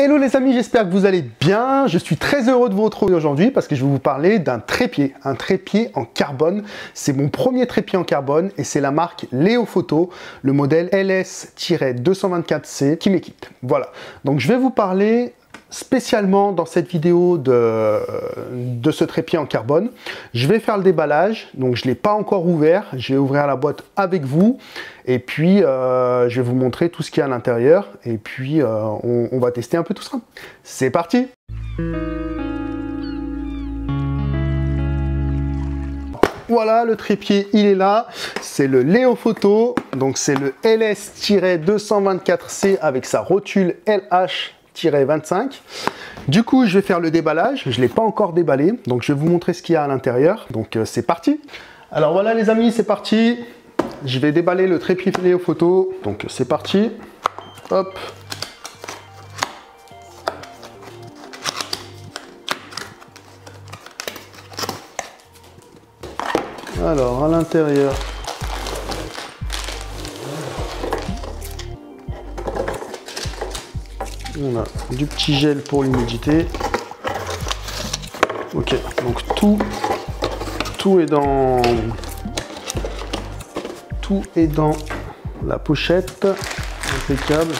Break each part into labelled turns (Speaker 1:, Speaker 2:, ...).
Speaker 1: Hello les amis, j'espère que vous allez bien. Je suis très heureux de vous retrouver aujourd'hui parce que je vais vous parler d'un trépied, un trépied en carbone. C'est mon premier trépied en carbone et c'est la marque Leofoto, le modèle LS-224C qui m'équipe. Voilà, donc je vais vous parler spécialement dans cette vidéo de ce trépied en carbone. Je vais faire le déballage, donc je ne l'ai pas encore ouvert. Je vais ouvrir la boîte avec vous et puis je vais vous montrer tout ce qu'il y a à l'intérieur et puis on va tester un peu tout ça. C'est parti! Voilà, le trépied, il est là. C'est le Leofoto, donc c'est le LS-224C avec sa rotule LH-25. Du coup, je vais faire le déballage. Je ne l'ai pas encore déballé, donc je vais vous montrer ce qu'il y a à l'intérieur. Donc, c'est parti. Alors voilà les amis, c'est parti. Je vais déballer le trépied Leofoto. Donc, c'est parti. Hop. Alors, à l'intérieur, on a du petit gel pour l'humidité. Ok, donc tout est dans la pochette. Impeccable.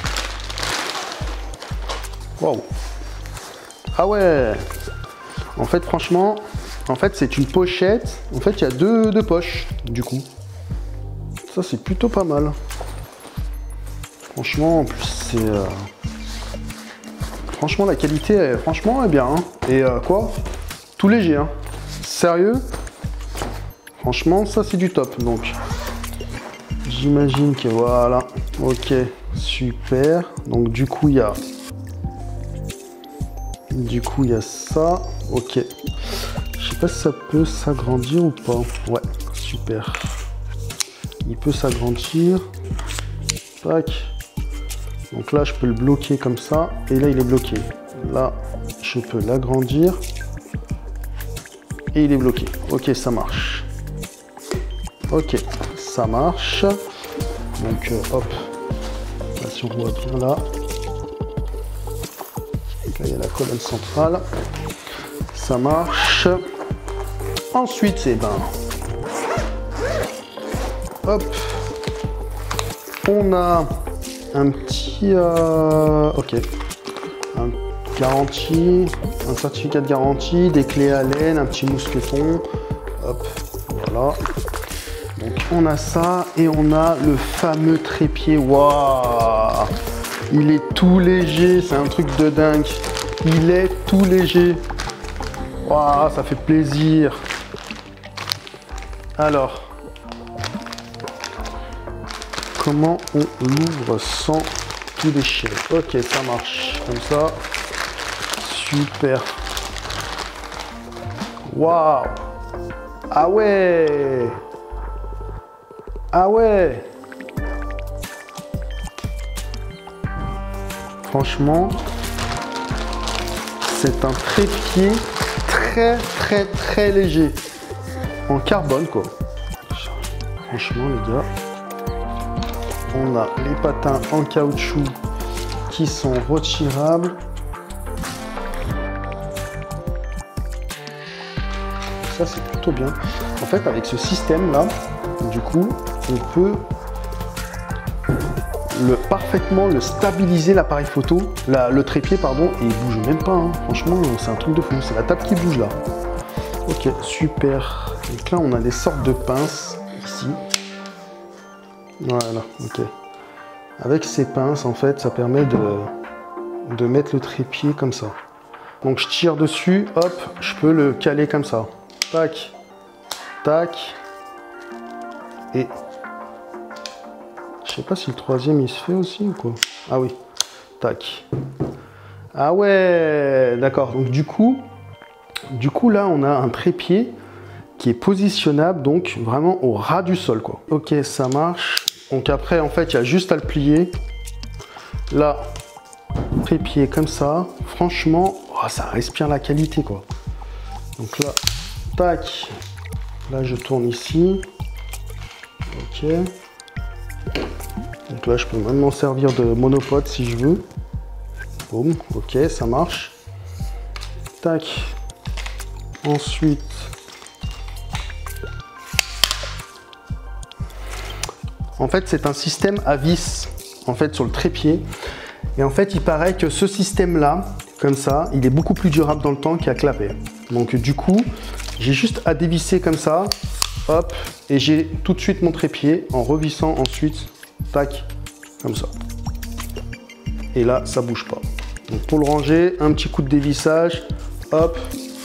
Speaker 1: Waouh. Ah ouais. En fait, franchement, c'est une pochette. En fait, il y a deux poches, du coup. Ça, c'est plutôt pas mal. Franchement, en plus, c'est... Franchement, la qualité, est bien. Hein. Et quoi? Tout léger. Hein. Sérieux? Franchement, ça, c'est du top. Donc, j'imagine que voilà. Ok, super. Donc, du coup, il y a ça. Ok. Je sais pas si ça peut s'agrandir ou pas. Ouais, super. Il peut s'agrandir. Tac. Donc là, je peux le bloquer comme ça. Et là, il est bloqué. Là, je peux l'agrandir. Et il est bloqué. Ok, ça marche. Ok, ça marche. Donc, hop. Là, si on voit bien là. Là, il y a la colonne centrale. Ça marche. Ensuite, c'est hop, on a un petit, ok, un certificat de garantie, des clés Allen, un petit mousqueton, hop, voilà. Donc on a ça et on a le fameux trépied. Waouh, il est tout léger, c'est un truc de dingue. Il est tout léger. Waouh, ça fait plaisir. Alors, comment on l'ouvre sans tout déchirer? Ok, ça marche comme ça. Super. Waouh. Ah ouais. Ah ouais. Franchement, c'est un trépied très léger. En carbone quoi. Franchement les gars, on a les patins en caoutchouc qui sont retirables. Ça c'est plutôt bien. En fait avec ce système là, du coup on peut parfaitement le stabiliser l'appareil photo, le trépied pardon, et il bouge même pas. Hein. Franchement c'est un truc de fou. C'est la table qui bouge là. Ok, super. Donc là, on a des sortes de pinces ici. Voilà, ok. Avec ces pinces, en fait, ça permet de mettre le trépied comme ça. Donc je tire dessus, hop, je peux le caler comme ça. Tac, tac. Et je sais pas si le troisième il se fait aussi ou quoi. Ah oui, tac. Ah ouais, d'accord. Donc du coup là, on a un trépied qui est positionnable, donc vraiment au ras du sol, quoi. Ok, ça marche. Donc après, en fait, il y a juste à le plier. Là, trépied comme ça. Franchement, oh, ça respire la qualité, quoi. Donc là, tac. Là, je tourne ici. Ok. Donc là, je peux même m'en servir de monopode si je veux. Boum, ok, ça marche. Tac. Ensuite, en fait, c'est un système à vis, en fait, sur le trépied. Et en fait, il paraît que ce système-là, comme ça, il est beaucoup plus durable dans le temps qu'à clapper. Donc, du coup, j'ai juste à dévisser comme ça, hop, et j'ai tout de suite mon trépied en revissant ensuite, tac, comme ça. Et là, ça bouge pas. Donc, pour le ranger, un petit coup de dévissage, hop,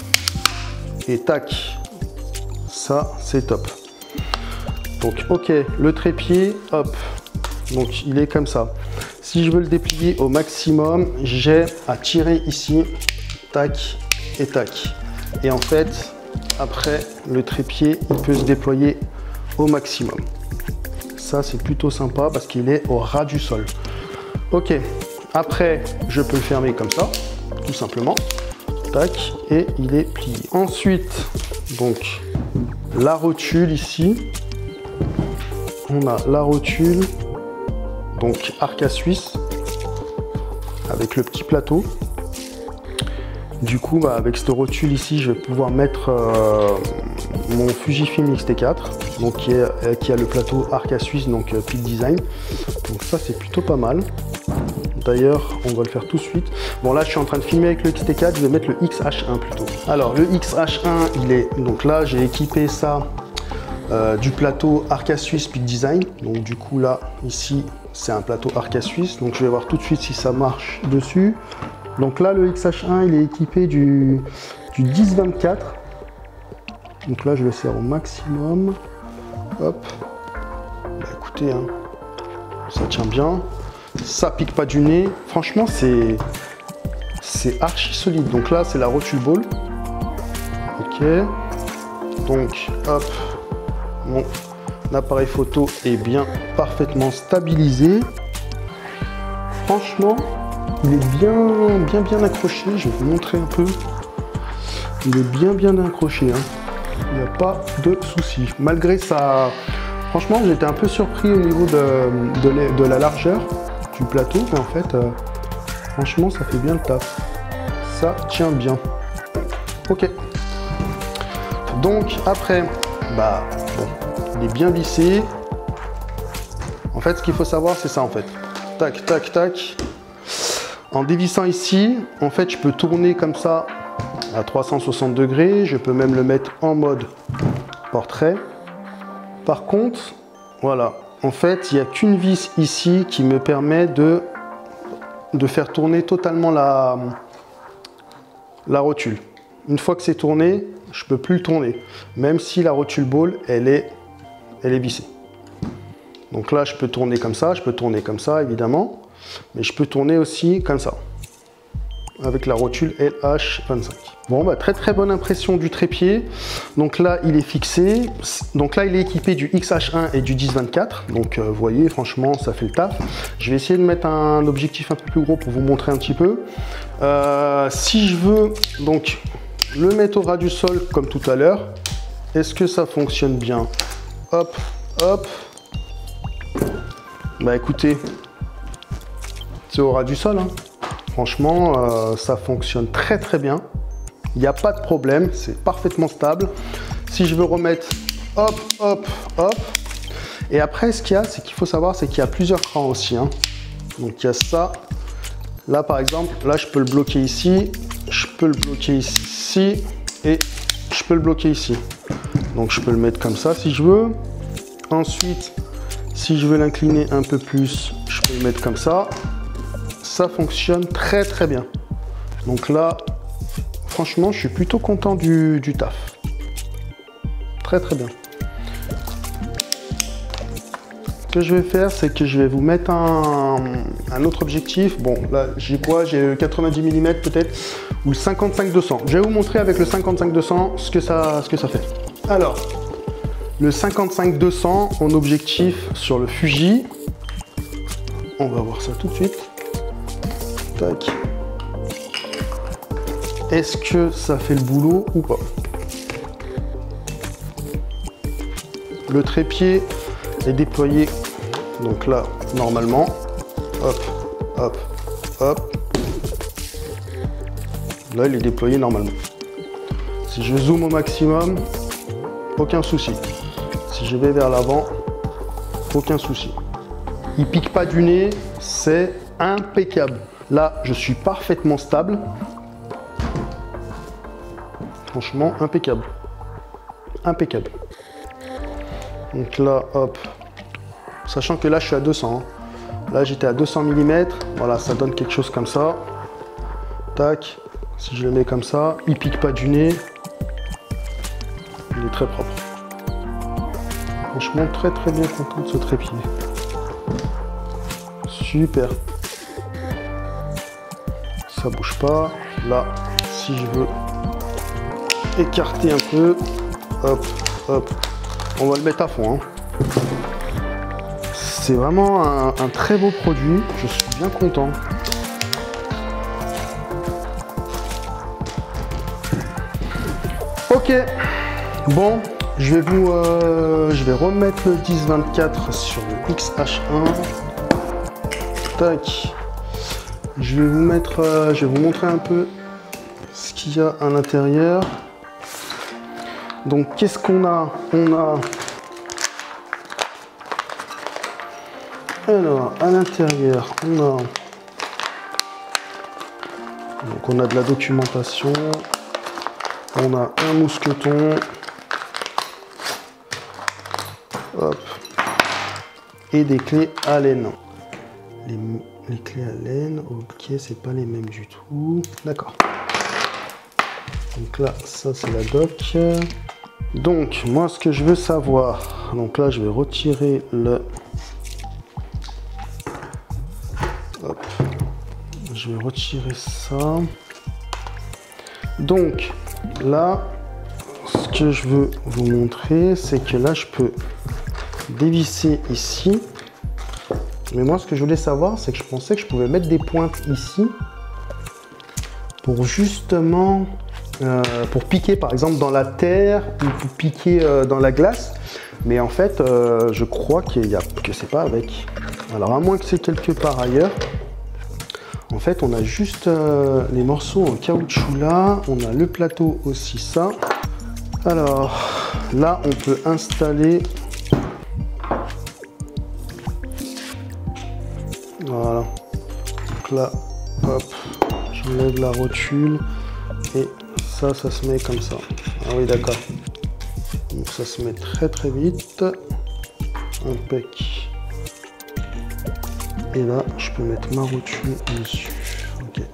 Speaker 1: et tac. Ça, c'est top. Donc, ok, le trépied, hop, donc il est comme ça. Si je veux le déplier au maximum, j'ai à tirer ici, tac et tac. Et en fait, après, le trépied, il peut se déployer au maximum. Ça, c'est plutôt sympa parce qu'il est au ras du sol. Ok, après, je peux le fermer comme ça, tout simplement. Tac, et il est plié. Ensuite, donc, la rotule ici. On a la rotule, donc Arca Suisse, avec le petit plateau. Du coup, avec cette rotule ici, je vais pouvoir mettre mon Fujifilm X-T4, donc qui a le plateau Arca Suisse, donc Peak Design. Donc ça, c'est plutôt pas mal. D'ailleurs, on va le faire tout de suite. Bon, là, je suis en train de filmer avec le X-T4, je vais mettre le XH1 plutôt. Alors, le XH1, il est... Donc là, j'ai équipé ça du plateau Arca Suisse Peak Design. Donc du coup là, ici, c'est un plateau Arca Suisse. Donc je vais voir tout de suite si ça marche dessus. Donc là, le XH1, il est équipé du 10-24. Donc là, je le serre au maximum. Hop. Bah, écoutez, hein, ça tient bien. Ça pique pas du nez. Franchement, c'est archi solide. Donc là, c'est la rotule ball. Ok. Donc, hop. Mon appareil photo est bien parfaitement stabilisé. Franchement, il est bien accroché. Je vais vous montrer un peu. Il est bien accroché. Hein. Il n'y a pas de souci. Malgré ça, franchement, j'étais un peu surpris au niveau de la largeur du plateau. Mais en fait, franchement, ça fait bien le taf. Ça tient bien. Ok. Donc après, bah bon, il est bien vissé. En fait, ce qu'il faut savoir, c'est ça en fait. Tac, tac, tac. En dévissant ici, en fait, je peux tourner comme ça à 360 degrés. Je peux même le mettre en mode portrait. Par contre, voilà. En fait, il n'y a qu'une vis ici qui me permet de faire tourner totalement la rotule. Une fois que c'est tourné, je ne peux plus le tourner. Même si la rotule ball, elle est vissée. Donc là, je peux tourner comme ça, je peux tourner comme ça, évidemment. Mais je peux tourner aussi comme ça. Avec la rotule LH25. Bon, bah, très bonne impression du trépied. Donc là, il est fixé. Donc là, il est équipé du XH1 et du 10-24. Donc, vous voyez, franchement, ça fait le taf. Je vais essayer de mettre un objectif un peu plus gros pour vous montrer un petit peu. Si je veux donc le mettre au ras du sol comme tout à l'heure, est-ce que ça fonctionne bien? Hop, hop. Bah écoutez, c'est au ras du sol. Hein. Franchement, ça fonctionne très bien. Il n'y a pas de problème, c'est parfaitement stable. Si je veux remettre, hop, hop, hop. Et après, ce qu'il y a, c'est qu'il faut savoir, c'est qu'il y a plusieurs crans aussi. Hein. Donc il y a ça. Là, par exemple, là, je peux le bloquer ici. Je peux le bloquer ici. Et je peux le bloquer ici. Donc je peux le mettre comme ça si je veux. Ensuite, si je veux l'incliner un peu plus, je peux le mettre comme ça. Ça fonctionne très bien. Donc là, franchement, je suis plutôt content du taf. Très bien. Ce que je vais faire, c'est que je vais vous mettre un autre objectif. Bon, là, j'ai quoi? J'ai 90 mm peut-être, ou le 55-200. Je vais vous montrer avec le 55-200 ce que ça fait. Alors, le 55-200 en objectif sur le Fuji. On va voir ça tout de suite. Tac. Est-ce que ça fait le boulot ou pas? Le trépied est déployé, donc là, normalement. Hop, hop, hop. Là, il est déployé normalement. Si je zoome au maximum, aucun souci. Si je vais vers l'avant, aucun souci. Il pique pas du nez, c'est impeccable. Là, je suis parfaitement stable. Franchement, impeccable. Impeccable. Donc là, hop. Sachant que là, je suis à 200. Hein. Là, j'étais à 200 mm. Voilà, ça donne quelque chose comme ça. Tac. Si je le mets comme ça, il pique pas du nez. Il est très propre. Franchement, très très bien content de ce trépied. Super. Ça bouge pas. Là, si je veux écarter un peu, hop, hop, on va le mettre à fond. Hein. C'est vraiment un très beau produit. Je suis bien content. Ok. Bon. Je vais remettre le 10-24 sur le XH1. Tac. Je vais vous montrer un peu ce qu'il y a à l'intérieur. Donc, qu'est-ce qu'on a? Alors, à l'intérieur, on a de la documentation. On a un mousqueton. Hop. Et des clés Allen. Les clés Allen, ok, c'est pas les mêmes du tout. D'accord. Donc là, ça c'est la doc. Donc, moi ce que je veux savoir, donc là je vais retirer le... Hop. Je vais retirer ça. Donc, là, ce que je veux vous montrer, c'est que là je peux dévisser ici, mais moi ce que je voulais savoir, c'est que je pensais que je pouvais mettre des pointes ici pour justement pour piquer par exemple dans la terre ou pour piquer dans la glace, mais en fait je crois que c'est pas avec. Alors à moins que c'est quelque part ailleurs. En fait on a juste les morceaux en caoutchouc là, on a le plateau aussi ça. Alors là on peut installer. Voilà, donc là, hop, j'enlève la rotule et ça se met comme ça. Ah oui, d'accord. Donc ça se met très très vite. Impec. Et là, je peux mettre ma rotule dessus. Ok.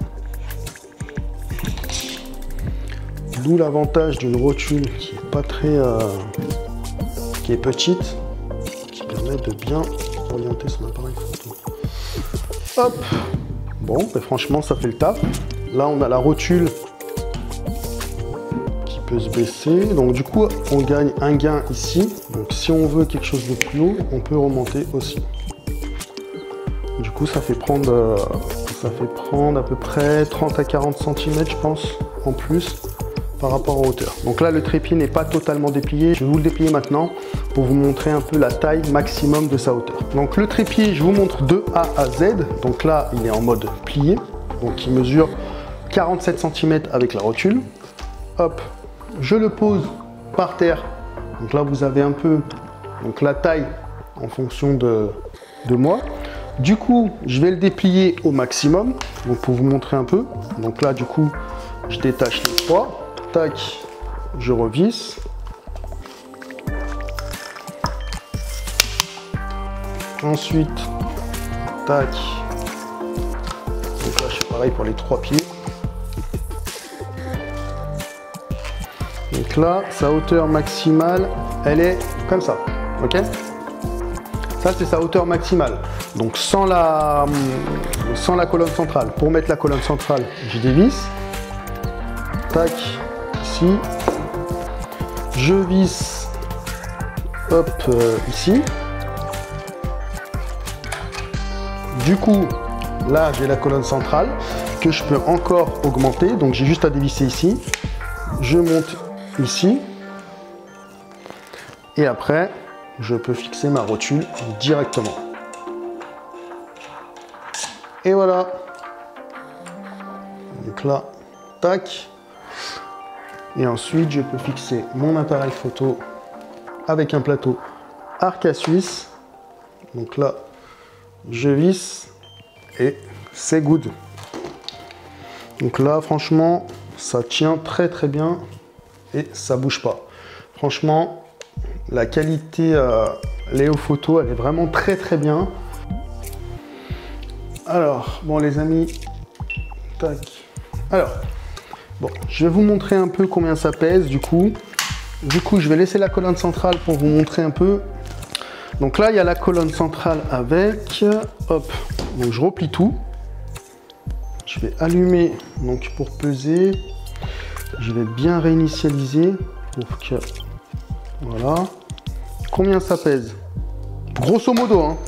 Speaker 1: D'où l'avantage d'une rotule qui est pas très, qui est petite, qui permet de bien orienter son appareil photo. Hop. Bon, ben franchement, ça fait le taf. Là, on a la rotule qui peut se baisser. Donc, du coup, on gagne un gain ici. Donc, si on veut quelque chose de plus haut, on peut remonter aussi. Du coup, ça fait prendre à peu près 30 à 40 cm, je pense, en plus, par rapport en hauteur. Donc là, le trépied n'est pas totalement déplié. Je vais vous le déplier maintenant pour vous montrer un peu la taille maximum de sa hauteur. Donc le trépied, je vous montre de A à Z. Donc là, il est en mode plié. Donc il mesure 47 cm avec la rotule. Hop, je le pose par terre. Donc là, vous avez un peu la taille en fonction de moi. Du coup, je vais le déplier au maximum. Donc pour vous montrer un peu. Donc là, du coup, je détache les trois. Tac, je revisse. Ensuite, tac. Donc là, je fais pareil pour les trois pieds. Donc là, sa hauteur maximale, elle est comme ça. Ok? Ça, c'est sa hauteur maximale. Donc sans la colonne centrale. Pour mettre la colonne centrale, je dévisse. Tac, ici. Je visse, hop, ici. Du coup, là, j'ai la colonne centrale que je peux encore augmenter. Donc, j'ai juste à dévisser ici. Je monte ici. Et après, je peux fixer ma rotule directement. Et voilà. Donc là, tac. Et ensuite, je peux fixer mon appareil photo avec un plateau arc suisse. Donc là, je visse et c'est good. Donc là, franchement, ça tient très très bien et ça bouge pas. Franchement, la qualité Léo Photo, elle est vraiment très très bien. Alors, bon les amis, tac. Alors, bon, je vais vous montrer un peu combien ça pèse du coup. Je vais laisser la colonne centrale pour vous montrer un peu. Donc là, il y a la colonne centrale avec. Hop, donc je replie tout. Je vais allumer donc pour peser. Je vais bien réinitialiser pour que. Voilà. Combien ça pèse? Grosso modo, hein.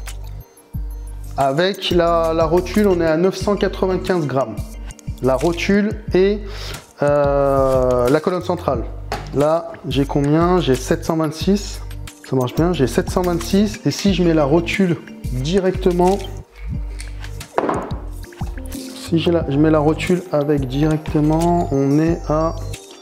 Speaker 1: Avec la rotule, on est à 995 grammes. La rotule et la colonne centrale. Là, j'ai combien? J'ai 726. Ça marche bien. J'ai 726. Et si je mets la rotule directement, si je mets la rotule avec directement, on est à...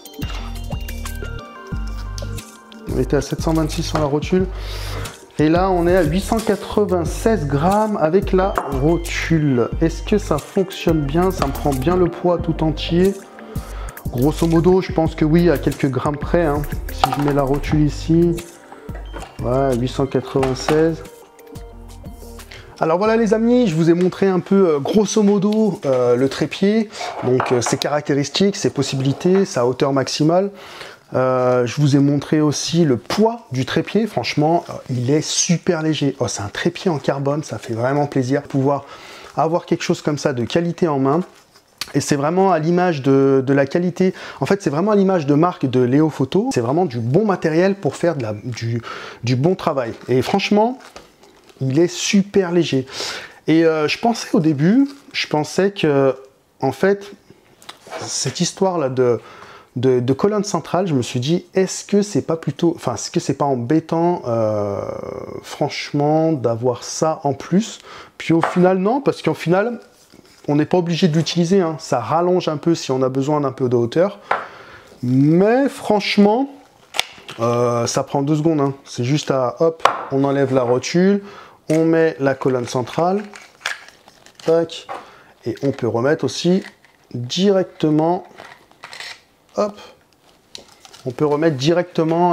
Speaker 1: On était à 726 sur la rotule. Et là, on est à 896 grammes avec la rotule. Est-ce que ça fonctionne bien? Ça me prend bien le poids tout entier. Grosso modo, je pense que oui, à quelques grammes près. Hein. Si je mets la rotule ici, ouais, 896. Alors voilà les amis, je vous ai montré un peu grosso modo le trépied. Donc ses caractéristiques, ses possibilités, sa hauteur maximale. Je vous ai montré aussi le poids du trépied. Franchement, il est super léger. Oh, c'est un trépied en carbone, ça fait vraiment plaisir de pouvoir avoir quelque chose comme ça de qualité en main. Et c'est vraiment à l'image de la qualité. En fait, c'est vraiment à l'image de marque de Léo Photo. C'est vraiment du bon matériel pour faire du bon travail. Et franchement, il est super léger. Et je pensais au début, je pensais que, en fait, cette histoire-là de colonne centrale, je me suis dit, est-ce que c'est pas plutôt, enfin, est-ce que c'est pas embêtant, franchement, d'avoir ça en plus? Puis au final, non, parce qu'au final, on n'est pas obligé de l'utiliser, hein. Ça rallonge un peu si on a besoin d'un peu de hauteur. Mais franchement, ça prend 2 secondes, hein. C'est juste à, hop, on enlève la rotule, on met la colonne centrale, tac, et on peut remettre aussi directement. Hop, on peut remettre directement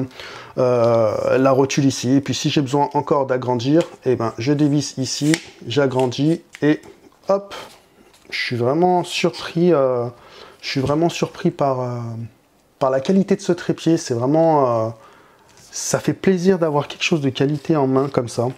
Speaker 1: la rotule ici. Et puis si j'ai besoin encore d'agrandir, eh ben, je dévisse ici, j'agrandis et hop, je suis vraiment surpris par la qualité de ce trépied. C'est vraiment, ça fait plaisir d'avoir quelque chose de qualité en main comme ça.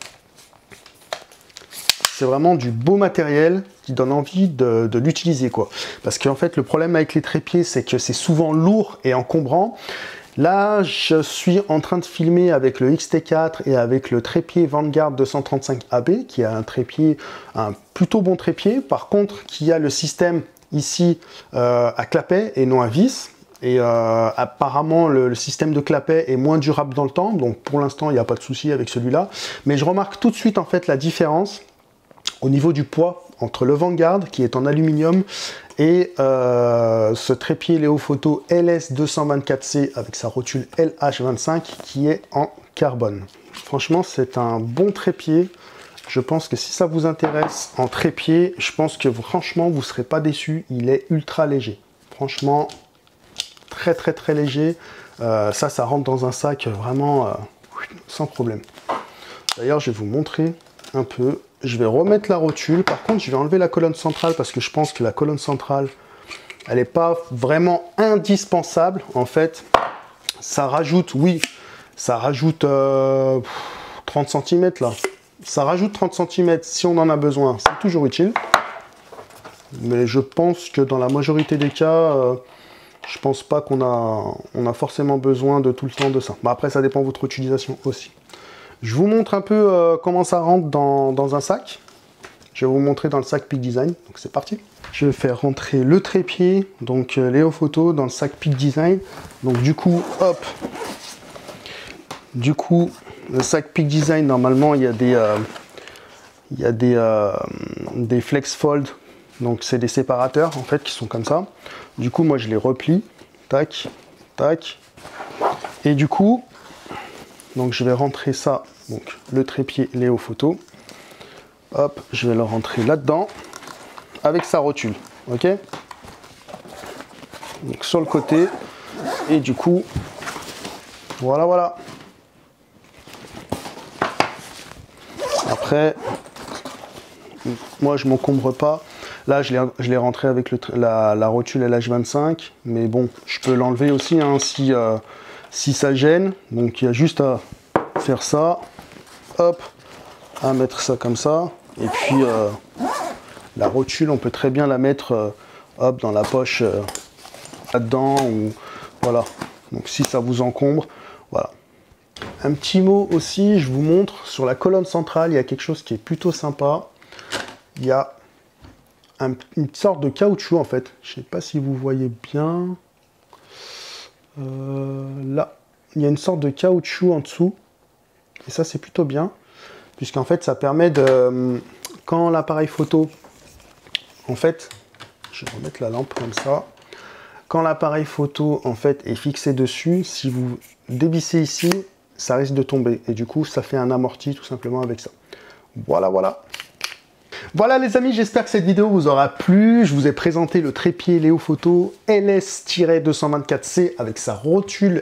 Speaker 1: C'est vraiment du beau matériel qui donne envie de l'utiliser, quoi. Parce qu'en fait, le problème avec les trépieds, c'est que c'est souvent lourd et encombrant. Là, je suis en train de filmer avec le XT4 et avec le trépied Vanguard 235 AB, qui est un trépied, un plutôt bon trépied. Par contre, qui a le système ici à clapet et non à vis. Et apparemment, le système de clapet est moins durable dans le temps. Donc, pour l'instant, il n'y a pas de souci avec celui-là. Mais je remarque tout de suite, en fait, la différence au niveau du poids entre le Vanguard qui est en aluminium et ce trépied Léo Photo LS224C avec sa rotule LH25 qui est en carbone. Franchement, c'est un bon trépied. Je pense que si ça vous intéresse en trépied, je pense que franchement, vous ne serez pas déçus. Il est ultra léger. Franchement, très très très léger. Ça rentre dans un sac vraiment sans problème. D'ailleurs, je vais vous montrer un peu. Je vais remettre la rotule. Par contre, je vais enlever la colonne centrale parce que je pense que la colonne centrale, elle n'est pas vraiment indispensable. En fait, ça rajoute, oui, ça rajoute 30 cm là. Ça rajoute 30 cm si on en a besoin. C'est toujours utile. Mais je pense que dans la majorité des cas, je pense pas qu'on a forcément besoin de tout le temps de ça. Bah, après, ça dépend de votre utilisation aussi. Je vous montre un peu comment ça rentre dans un sac. Je vais vous montrer dans le sac Peak Design. Donc c'est parti. Je vais faire rentrer le trépied, donc Léo Photo, dans le sac Peak Design. Donc du coup, hop. Du coup, le sac Peak Design, normalement, il y a des flex fold Donc c'est des séparateurs en fait qui sont comme ça. Du coup moi je les replie, tac, tac. Et du coup, donc je vais rentrer ça, donc le trépied Léo Photo. Hop, je vais le rentrer là-dedans avec sa rotule, ok. Donc sur le côté, et du coup, voilà, voilà. Après, moi je m'encombre pas. Là, je l'ai rentré avec la rotule LH25, mais bon, je peux l'enlever aussi hein, si ça gêne. Donc il y a juste à faire ça, hop, à mettre ça comme ça. Et puis la rotule, on peut très bien la mettre hop, dans la poche là-dedans, ou voilà. Donc si ça vous encombre, voilà. Un petit mot aussi, je vous montre, sur la colonne centrale, il y a quelque chose qui est plutôt sympa. Il y a une sorte de caoutchouc en fait. Je ne sais pas si vous voyez bien. Là, il y a une sorte de caoutchouc en dessous. Et ça, c'est plutôt bien. Puisqu'en fait, ça permet de... Quand l'appareil photo... En fait, je vais remettre la lampe comme ça. Quand l'appareil photo, en fait, est fixé dessus, si vous dévissez ici, ça risque de tomber. Et du coup, ça fait un amorti tout simplement avec ça. Voilà, voilà. Voilà les amis, j'espère que cette vidéo vous aura plu. Je vous ai présenté le trépied Léo Photo LS-224C avec sa rotule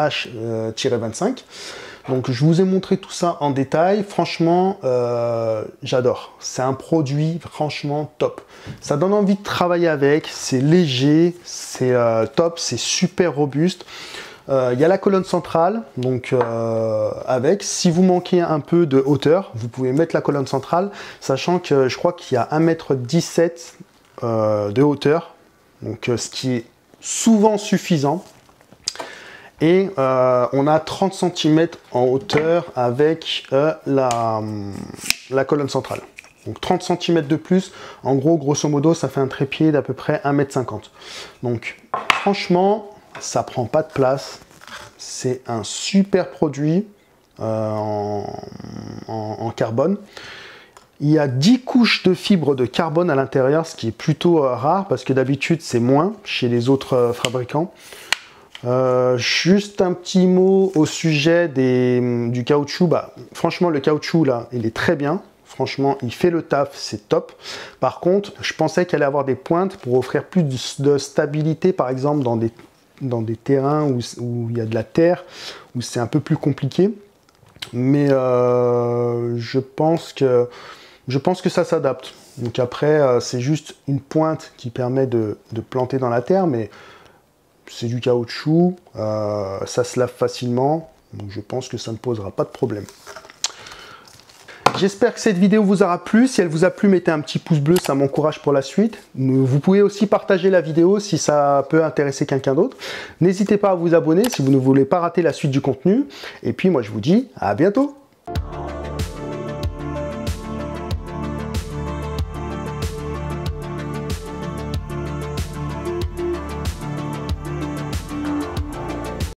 Speaker 1: LH-25. Donc je vous ai montré tout ça en détail. Franchement, j'adore. C'est un produit franchement top. Ça donne envie de travailler avec. C'est léger, c'est top, c'est super robuste. Il y a la colonne centrale, donc avec. Si vous manquez un peu de hauteur, vous pouvez mettre la colonne centrale, sachant que je crois qu'il y a 1,17 m de hauteur, donc ce qui est souvent suffisant. Et on a 30 cm en hauteur avec la colonne centrale. Donc 30 cm de plus, en gros, grosso modo, ça fait un trépied d'à peu près 1,50 m. Donc franchement, ça prend pas de place. C'est un super produit en carbone. Il y a 10 couches de fibres de carbone à l'intérieur, ce qui est plutôt rare parce que d'habitude c'est moins chez les autres fabricants. Juste un petit mot au sujet du caoutchouc. Bah, franchement, le caoutchouc là, il est très bien. Franchement, il fait le taf, c'est top. Par contre, je pensais qu'il allait avoir des pointes pour offrir plus de stabilité, par exemple dans des terrains où il y a de la terre, où c'est un peu plus compliqué. Mais je pense que ça s'adapte. Donc après, c'est juste une pointe qui permet de planter dans la terre, mais c'est du caoutchouc, ça se lave facilement, donc je pense que ça ne posera pas de problème. J'espère que cette vidéo vous aura plu. Si elle vous a plu, mettez un petit pouce bleu, ça m'encourage pour la suite. Vous pouvez aussi partager la vidéo si ça peut intéresser quelqu'un d'autre. N'hésitez pas à vous abonner si vous ne voulez pas rater la suite du contenu. Et puis moi je vous dis à bientôt.